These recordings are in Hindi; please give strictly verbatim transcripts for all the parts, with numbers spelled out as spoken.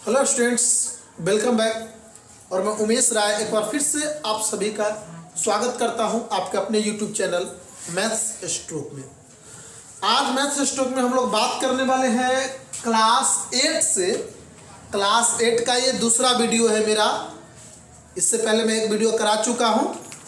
Hello students, welcome back. और मैं उमेश राय एक बार फिर से आप सभी का स्वागत करता हूं आपके अपने यूट्यूब चैनल मैथ्स स्ट्रोक में। आज मैथ्स स्ट्रोक में हम लोग बात करने वाले हैं क्लास एट से। क्लास एट का ये दूसरा वीडियो है मेरा। इससे पहले मैं एक वीडियो करा चुका हूं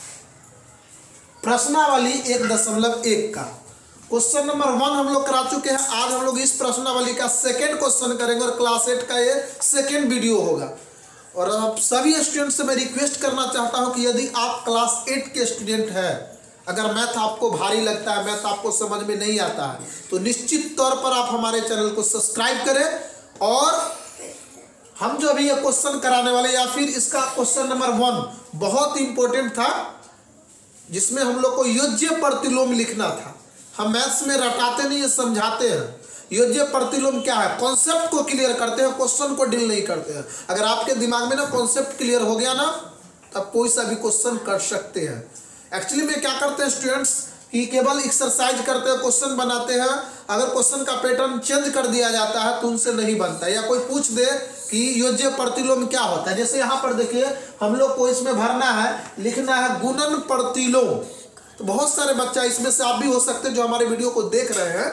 प्रश्नावली एक दशमलव एक का। क्वेश्चन नंबर वन हम लोग करा चुके हैं। आज हम लोग इस प्रश्नावली का सेकेंड क्वेश्चन करेंगे और क्लास एट का ये सेकेंड वीडियो होगा। और आप सभी स्टूडेंट से मैं रिक्वेस्ट करना चाहता हूं कि यदि आप क्लास एट के स्टूडेंट हैं, अगर मैथ आपको भारी लगता है, मैथ आपको समझ में नहीं आता है, तो निश्चित तौर पर आप हमारे चैनल को सब्सक्राइब करें। और हम जो अभी ये क्वेश्चन कराने वाले, या फिर इसका क्वेश्चन नंबर वन बहुत इंपॉर्टेंट था, जिसमें हम लोग को योज्य प्रतिलोम लिखना था। हम मैथ्स में रटाते नहीं है, समझाते हैं। योज्य प्रतिलोम क्या है, कॉन्सेप्ट को क्लियर करते हैं, क्वेश्चन को डील नहीं करते हैं। अगर आपके दिमाग में ना कॉन्सेप्ट क्लियर हो गया ना, तब कोई सा भी क्वेश्चन कर सकते हैं। एक्चुअली में क्या करते हैं स्टूडेंट्स कि केवल एक्सरसाइज करते हैं, क्वेश्चन बनाते हैं। अगर क्वेश्चन का पैटर्न चेंज कर दिया जाता है तो उनसे नहीं बनता। या कोई पूछ दे कि योज्य प्रतिलोम क्या होता है, जैसे यहाँ पर देखिए हम लोग को इसमें भरना है, लिखना है गुणन प्रतिलोम। तो बहुत सारे बच्चा, इसमें से आप भी हो सकते हैं जो हमारे वीडियो को देख रहे हैं,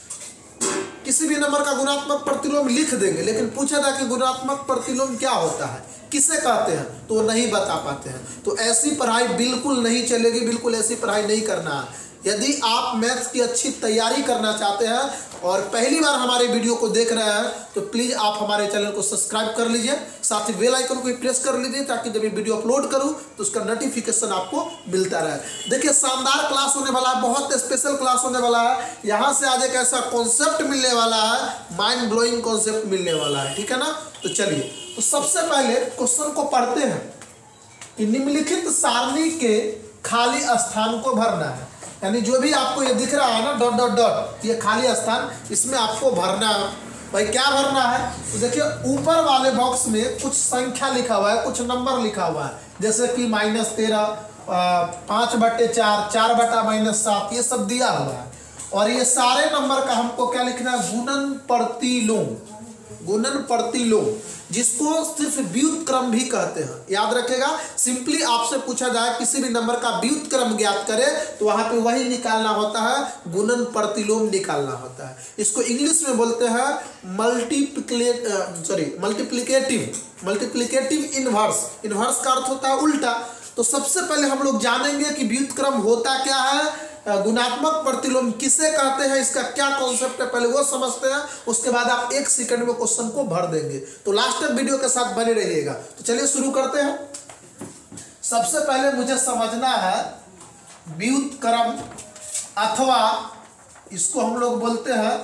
किसी भी नंबर का गुणात्मक प्रतिलोम लिख देंगे, लेकिन पूछा था कि गुणात्मक प्रतिलोम क्या होता है, किसे कहते हैं, तो वो नहीं बता पाते हैं। तो ऐसी पढ़ाई बिल्कुल नहीं चलेगी, बिल्कुल ऐसी पढ़ाई नहीं करना है। यदि आप मैथ्स की अच्छी तैयारी करना चाहते हैं और पहली बार हमारे वीडियो को देख रहे हैं, तो प्लीज़ आप हमारे चैनल को सब्सक्राइब कर लीजिए, साथ ही बेल आइकन को भी प्रेस कर लीजिए, ताकि जब ये वीडियो अपलोड करूं तो उसका नोटिफिकेशन आपको मिलता रहे। देखिए, शानदार क्लास होने वाला है, बहुत स्पेशल क्लास होने वाला है। यहाँ से आज एक ऐसा कॉन्सेप्ट मिलने वाला है, माइंड ब्लोइंग कॉन्सेप्ट मिलने वाला है, ठीक है ना। तो चलिए, तो सबसे पहले क्वेश्चन को पढ़ते हैं कि निम्नलिखित सारणी के खाली स्थान को भरना है। यानी जो भी आपको ये दिख रहा है ना, डॉट डॉट डॉट, ये खाली स्थान, इसमें आपको भरना है। भाई क्या भरना है, तो देखिए ऊपर वाले बॉक्स में कुछ संख्या लिखा हुआ है, कुछ नंबर लिखा हुआ है, जैसे कि माइनस तेरह, पाँच बटे चार, चार बटा माइनस सात, ये सब दिया हुआ है। और ये सारे नंबर का हमको क्या लिखना है, गुणन प्रतिलोम। गुणन प्रतिलोम, जिसको सिर्फ व्युत्क्रम भी कहते हैं, याद रखेगा। सिंपली आपसे पूछा जाए किसी भी नंबर का व्युत्क्रम ज्ञात करे, तो वहां पे वही निकालना होता है, गुणन प्रतिलोम निकालना होता है। इसको इंग्लिश में बोलते हैं multiplicate sorry multiplicative multiplicative inverse. Inverse का अर्थ होता है उल्टा। तो सबसे पहले हम लोग जानेंगे कि व्युत्क्रम होता क्या है, गुणात्मक प्रतिलोम किसे कहते हैं, इसका क्या कॉन्सेप्ट है, पहले वो समझते हैं। उसके बाद आप एक सेकंड में क्वेश्चन को भर देंगे। तो लास्ट तक वीडियो के साथ बने रहिएगा। तो चलिए शुरू करते हैं। सबसे पहले मुझे समझना है व्युत्क्रम, अथवा इसको हम लोग बोलते हैं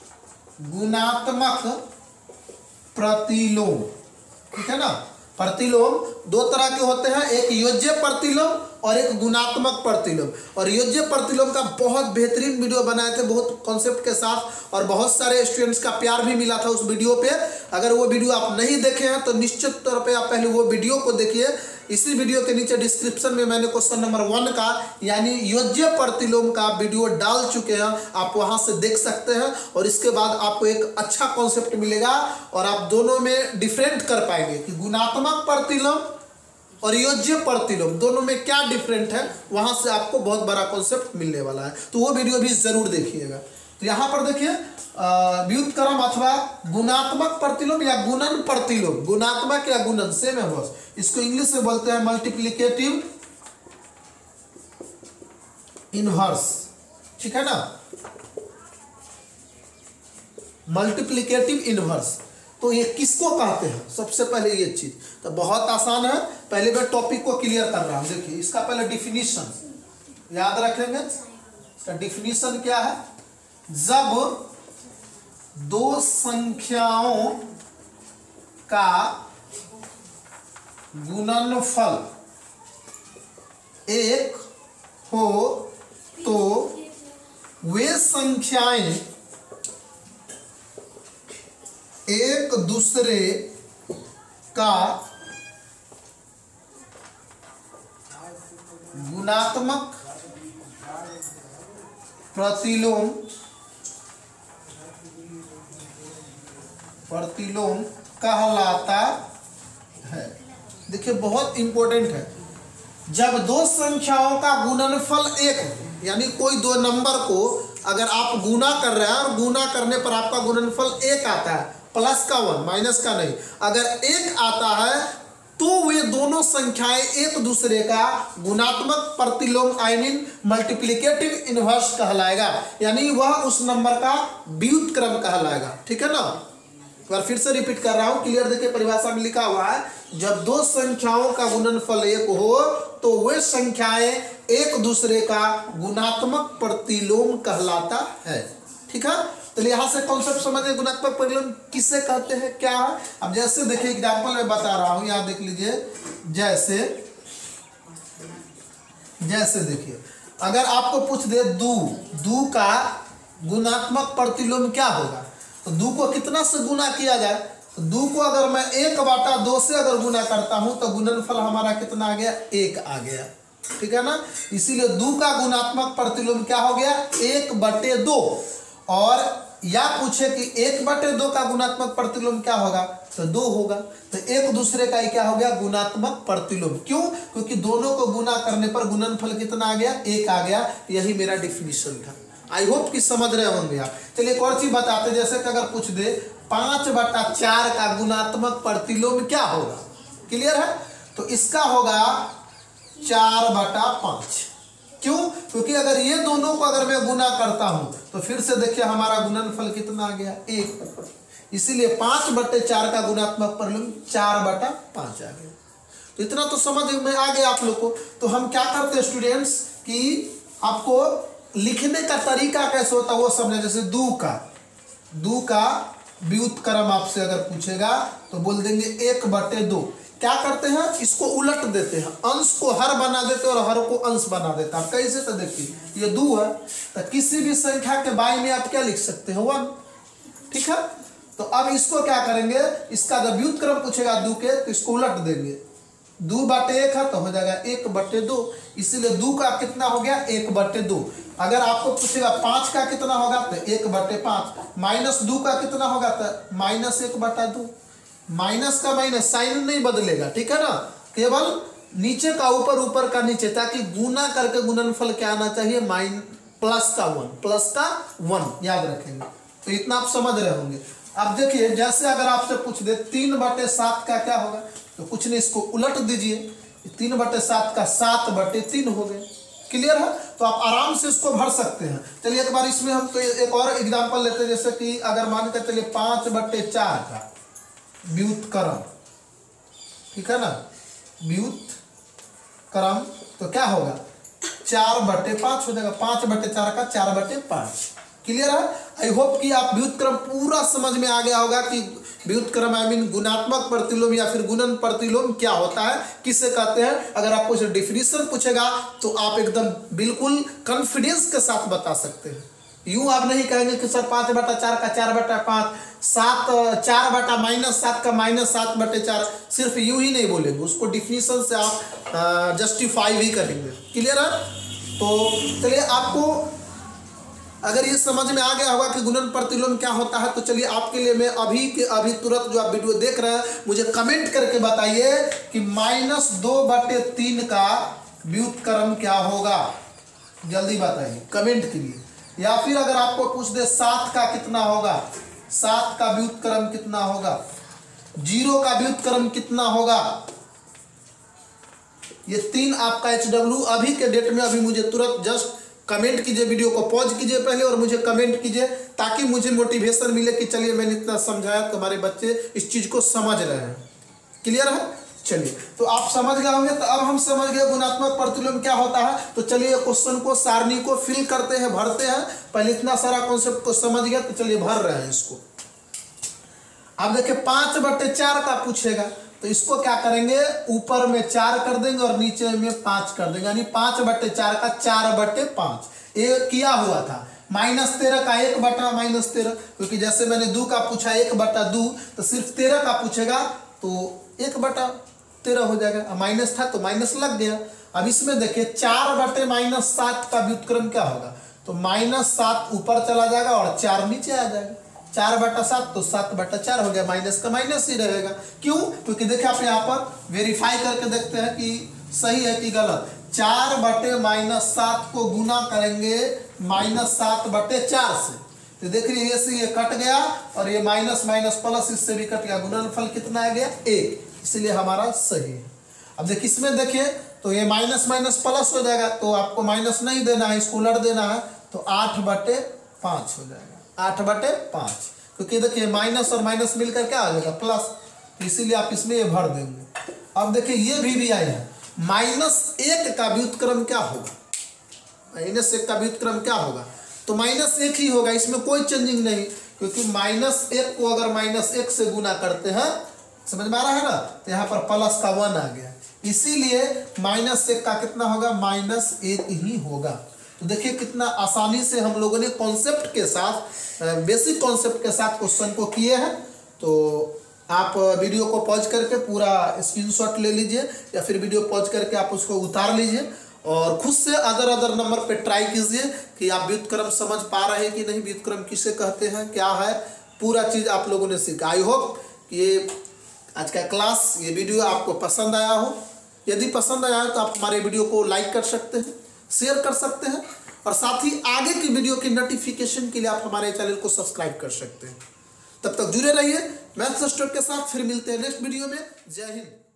गुणात्मक प्रतिलोम, ठीक है ना। प्रतिलोम दो तरह के होते हैं, एक योज्य प्रतिलोम और एक गुणात्मक प्रतिलोम। और योज्य प्रतिलोम का बहुत बेहतरीन वीडियो बनाए थे, बहुत कॉन्सेप्ट के साथ, और बहुत सारे स्टूडेंट्स का प्यार भी मिला था उस वीडियो पे। अगर वो वीडियो आप नहीं देखे हैं तो निश्चित तौर पे आप पहले वो वीडियो को देखिए। इसी वीडियो के नीचे डिस्क्रिप्शन में मैंने क्वेश्चन नंबर वन का, यानी योज्य प्रतिलोम का वीडियो डाल चुके हैं, आप वहां से देख सकते हैं। और इसके बाद आपको एक अच्छा कॉन्सेप्ट मिलेगा और आप दोनों में डिफरेंट कर पाएंगे कि गुणात्मक प्रतिलोम और योज्य प्रतिलोम दोनों में क्या डिफरेंट है। वहां से आपको बहुत बड़ा कॉन्सेप्ट मिलने वाला है, तो वो वीडियो भी जरूर देखिएगा। तो यहाँ पर देखिए व्युत्क्रम अथवा गुणात्मक प्रतिलोम या गुणन प्रतिलोम, गुणात्मक या गुणन सेम है बस। इसको इंग्लिश में बोलते हैं मल्टीप्लिकेटिव इनवर्स, ठीक है ना, मल्टीप्लिकेटिव इनवर्स। तो ये किसको कहते हैं, सबसे पहले ये चीज तो बहुत आसान है। पहले मैं टॉपिक को क्लियर कर रहा हूं। देखिए, इसका पहले डिफिनीशन याद रखेंगे। इसका डिफिनीशन क्या है, जब दो संख्याओं का गुणनफल एक हो तो वे संख्याएं एक दूसरे का गुणात्मक प्रतिलोम प्रतिलोम कहलाता है। देखिए बहुत इंपॉर्टेंट है, जब दो संख्याओं का गुणनफल एक हो, यानी कोई दो नंबर को अगर आप गुना कर रहे हैं और गुना करने पर आपका गुणनफल एक आता है, प्लस का वन, माइनस का नहीं, अगर एक आता है तो वे दोनों संख्याएं एक दूसरे का गुणात्मक प्रतिलोम आई मीन मल्टीप्लिकेटिव इनवर्स कहलाएगा, यानी वह उस नंबर का व्युत्क्रम कहलाएगा। ठीक है ना, एक बार फिर से रिपीट कर रहा हूं, क्लियर देखिए परिभाषा में लिखा हुआ है, जब दो संख्याओं का गुणनफल एक हो तो वे संख्याएं एक दूसरे का गुणात्मक प्रतिलोम कहलाता है। ठीक है, तो यहां से कॉन्सेप्ट समझिए, गुणात्मक प्रतिलोम किसे कहते हैं, क्या है। अब जैसे देखिए एग्जांपल में बता रहा हूं, यहां देख लीजिए, जैसे जैसे देखिए अगर आपको पूछ दे दू दू का गुणात्मक प्रतिलोम क्या होगा, तो दू को कितना से गुना किया जाए, तो दू को अगर मैं एक बाटा दो से अगर गुना करता हूं तो गुणनफल हमारा कितना आ गया, एक आ गया। ठीक है ना, इसीलिए दू का गुणात्मक प्रतिलोम क्या हो गया, एक बटे दो। और या पूछे कि एक बटे दो का गुणात्मक प्रतिलोम क्या होगा, तो दो होगा, तो एक दूसरे का ही क्या हो गया, गुणात्मक प्रतिलोम। क्यों, क्योंकि दोनों को गुना करने पर गुणनफल कितना आ गया, एक आ गया। यही मेरा डिफिनीशन था, आई होप कि समझ रहे होंगे आप। चलिए एक और चीज बताते, जैसे कि अगर पूछ दे पांच बटा चार का गुणात्मक प्रतिलोम क्या होगा, क्लियर है, तो इसका होगा चार बटा पांच। क्यों, क्योंकि अगर ये दोनों को अगर मैं गुना करता हूं तो फिर से देखिए हमारा गुणनफल कितना आ गया, एक, इसीलिए पांच बटे चार का गुणात्मक प्रतिलोम चार बटा पांच आ गया। तो इतना तो समझ में आ गया आप लोग को। तो हम क्या करते हैं स्टूडेंट्स कि आपको लिखने का तरीका कैसे होता है वो समझे। जैसे दू का दू का व्युत्क्रम आपसे अगर पूछेगा तो बोल देंगे एक बटे दो। क्या करते हैं, इसको उलट देते हैं, अंश को हर बना देते हैं और हर को अंश बना देते हैं। कैसे, तो देखिए ये दो है तो किसी भी संख्या के बाई में आप क्या लिख सकते हैं, वन। ठीक है, तो अब इसको क्या करेंगे, इसका जब व्युत्क्रम पूछेगा दो के तो इसको उलट देंगे, दो बटे एक है तो हो जाएगा एक बटे दो, इसीलिए दो का कितना हो गया, एक बटे दो। अगर आपको पूछेगा पांच का कितना होगा तो एक बटे पांच, माइनस दो का कितना होगा तो माइनस एक बटा दो। माइनस का माइनस साइन नहीं बदलेगा, ठीक है ना, केवल नीचे का ऊपर, ऊपर का नीचे, ताकि गुना करके गुणनफल क्या आना चाहिए, माइन प्लस का वन, प्लस का वन, याद रखेंगे। तो इतना आप समझ रहे होंगे। अब देखिए जैसे अगर आपसे पूछ दे तीन बटे सात का क्या होगा, तो कुछ नहीं, इसको उलट दीजिए, तीन बटे सात का सात बटे तीन हो गए। क्लियर है, तो आप आराम से इसको भर सकते हैं। चलिए एक बार इसमें हम तो एक और एग्जांपल लेते हैं, जैसे कि अगर मान के चलिए पांच बटे चार का व्युत्क्रम, ठीक है ना, व्युत्क्रम तो क्या होगा, चार बटे पांच हो जाएगा, पांच बटे चार का चार बटे पांच। क्लियर है, आई होप कि आप व्युत्क्रम पूरा समझ में आ गया होगा कि व्युत्क्रम आई मीन गुणात्मक प्रतिलोम या फिर गुणन प्रतिलोम क्या होता है, किसे कहते हैं। अगर आपको इसे डिफिनीशन पूछेगा तो आप एकदम बिल्कुल कॉन्फिडेंस के साथ बता सकते हैं। यूं आप नहीं कहेंगे कि सर पांच बटा चार का चार बटा पांच, सात चार बटा माइनस सात का माइनस सात बटे चार, सिर्फ यूं ही नहीं बोलेंगे, उसको डिफिनीशन से आप जस्टिफाई भी करेंगे। क्लियर है, तो चलिए आपको अगर ये समझ में आ गया होगा कि गुणन प्रतिलोम क्या होता है, तो चलिए आपके लिए मैं अभी के अभी तुरंत जो आप वीडियो देख रहे हैं मुझे कमेंट करके बताइए कि माइनस दो बटे तीन का व्युत्क्रम क्या होगा, जल्दी बताइए कमेंट कीजिए। या फिर अगर आपको पूछ दे सात का कितना होगा, सात का व्युत्क्रम कितना होगा, जीरो का व्युत्क्रम कितना होगा, ये तीन आपका एच डब्ल्यू अभी के डेट में अभी मुझे तुरंत जस्ट कमेंट कीजिए, वीडियो को पॉज कीजिए पहले और मुझे कमेंट कीजिए, ताकि मुझे मोटिवेशन मिले कि चलिए मैंने इतना समझाया तो हमारे बच्चे इस चीज को समझ रहे हैं। क्लियर है, चलिए तो आप समझ गए होंगे। तो अब हम समझ गए गुणात्मक प्रतिलोम क्या होता है, तो चलिए क्वेश्चन को, सारणी को फिल करते हैं, भरते हैं। पहले इतना सारा कॉन्सेप्ट को समझ गया तो चलिए भर रहे हैं इसको। अब देखिए पांच बटे चार का पूछेगा तो इसको क्या करेंगे, ऊपर में चार कर देंगे और नीचे में पांच कर देंगे, यानी पांच बटे चार का चार बटे पांच। ये किया हुआ था माइनस तेरह का एक बटा माइनस तेरह, क्योंकि जैसे मैंने दो का पूछा एक बटा दो, तो सिर्फ तेरह का पूछेगा तो एक बटा तेरह हो जाएगा, माइनस था तो माइनस लग गया। अब इसमें देखिए चार बटे माइनस सात का व्युत्क्रम क्या होगा, तो माइनस सात ऊपर चला जाएगा और चार नीचे आ जाएगा, चार बटा सात तो सात बटा चार हो गया, माइनस का माइनस ही रहेगा। क्यों? क्योंकि देखिए आप यहाँ पर वेरीफाई करके देखते हैं कि सही है कि गलत। चार बटे माइनस सात को गुना करेंगे माइनस सात बटे चार से, तो देख रही है ये कट गया और ये माइनस माइनस प्लस इससे भी कट गया, गुणनफल कितना आ गया एक, इसलिए हमारा सही है। अब देखिए इसमें देखिए तो ये माइनस माइनस प्लस हो जाएगा, तो आपको माइनस नहीं देना है, इसको उलट देना है, तो आठ बटे पाँच हो जाएगा, आठ बटे पाँच, क्योंकि देखिए माइनस और माइनस मिलकर क्या आ जाएगा प्लस, इसीलिए आप इसमें ये भर देंगे। अब देखिए ये भी भी आया है, माइनस एक का व्युत्क्रम क्या होगा, माइनस एक का व्युत्क्रम क्या होगा, तो माइनस एक ही होगा, इसमें कोई चेंजिंग नहीं, क्योंकि माइनस एक को अगर माइनस एक से गुना करते हैं, समझ में आ रहा है ना, तो यहाँ पर प्लस का वन आ गया, इसीलिए माइनस एक का कितना होगा, माइनस एक ही होगा। तो देखिए कितना आसानी से हम लोगों ने कॉन्सेप्ट के साथ, बेसिक कॉन्सेप्ट के साथ क्वेश्चन को किए हैं। तो आप वीडियो को पॉज करके पूरा स्क्रीनशॉट ले लीजिए, या फिर वीडियो पॉज करके आप उसको उतार लीजिए और खुद से अदर अदर नंबर पे ट्राई कीजिए कि आप व्युत्क्रम समझ पा रहे हैं कि नहीं, व्युत्क्रम किसे कहते हैं, क्या है, पूरा चीज़ आप लोगों ने सीखा। आई होप ये आज का क्लास, ये वीडियो आपको पसंद आया हो। यदि पसंद आया है तो आप हमारे वीडियो को लाइक कर सकते हैं, शेयर कर सकते हैं, और साथ ही आगे की वीडियो की नोटिफिकेशन के लिए आप हमारे चैनल को सब्सक्राइब कर सकते हैं। तब तक जुड़े रहिए मैथ्स स्टूडेंट के साथ, फिर मिलते हैं नेक्स्ट वीडियो में। जय हिंद।